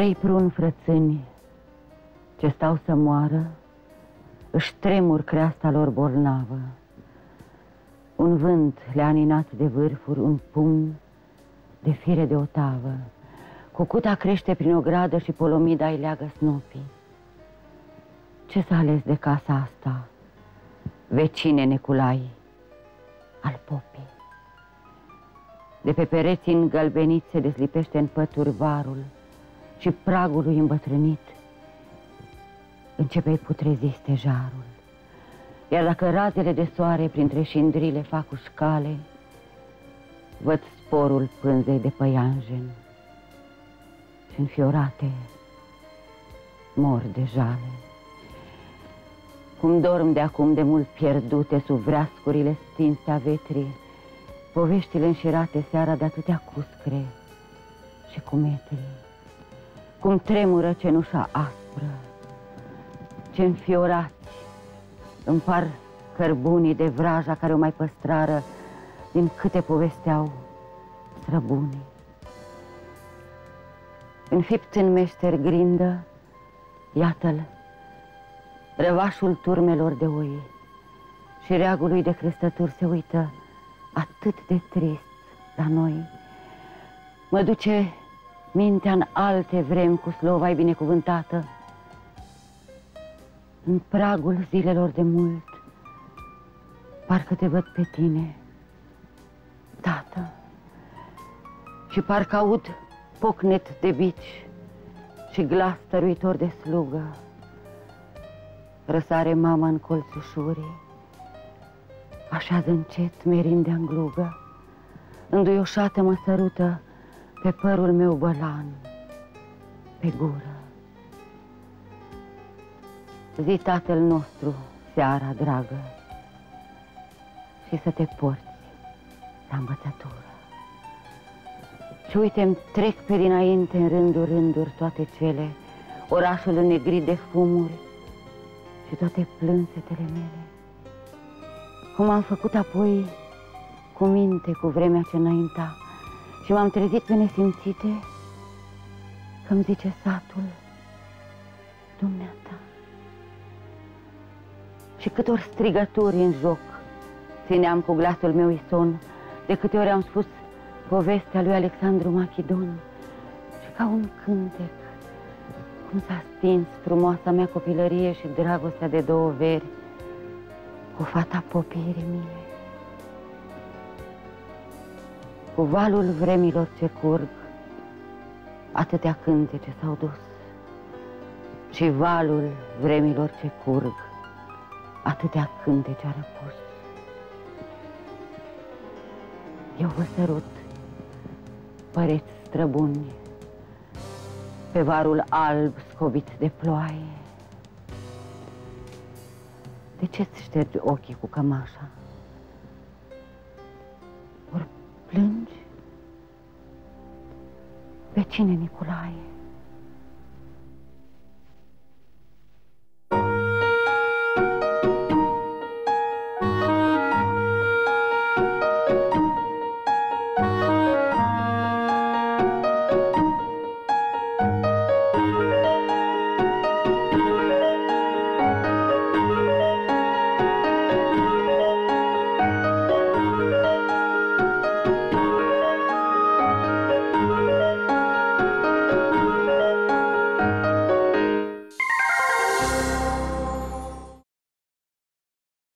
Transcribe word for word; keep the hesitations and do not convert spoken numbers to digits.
Trei pruni frățâni ce stau să moară își tremur creasta lor bolnavă. Un vânt le-a aninat de vârfuri un pumn de fire de otavă. Cucuta crește prin ogradă și polomida îi leagă snopii. Ce s-a ales de casa asta, vecine Neculai, al popii? De pe pereți îngălbeniți se deslipește în pături varul și pragului îmbătrânit începe-i putrezi stejarul. Iar dacă razele de soare printre șindrile fac ușcale, văd sporul pânzei de păianjen și înfiorate mor de jale. Cum dorm de acum de mult pierdute sub vreascurile stinse a vetrii, poveștile înșirate seara de atâtea cuscre și cumetrii. Cum tremură cenușa aspră, ce înfiorați îmi par cărbunii de vraja care o mai păstrară din câte povesteau străbunii. Înfipt în meșter grindă, iată-l, răvașul turmelor de oi, și reagului de crestături se uită atât de trist la noi. Mă duce mintea în alte vremi cu slova-i binecuvântată, în pragul zilelor de mult, parcă te văd pe tine, tată, și parcă aud pocnet de bici și glas stăruitor de slugă. Răsare mama în colțul șurii, așează încet merindea în glugă, înduioșată mă sărută pe părul meu bălan, pe gură. Zi, tatăl nostru, seara dragă, și să te porți la învățătură. Și uite-mi trec pe dinainte în rânduri, rânduri toate cele, orașul înnegrit de fumuri și toate plânsetele mele. Cum am făcut apoi cu minte cu vremea ce înainta și m-am trezit pe nesimțite că-mi zice satul, dumneata. Și câte ori strigături în joc țineam cu glasul meu ison, de câte ori am spus povestea lui Alexandru Machidon, și ca un cântec cum s-a stins frumoasa mea copilărie și dragostea de două veri cu fata popirii mie. Cu valul vremilor ce curg, atâtea cântece s-au dus, și valul vremilor ce curg, atâtea cântece a răpus. Eu vă sărut, păreți străbuni, pe varul alb scobit de ploaie. De ce-ți ștergi ochii cu cămașa? Ori plângi? Pe cine, Nicolae?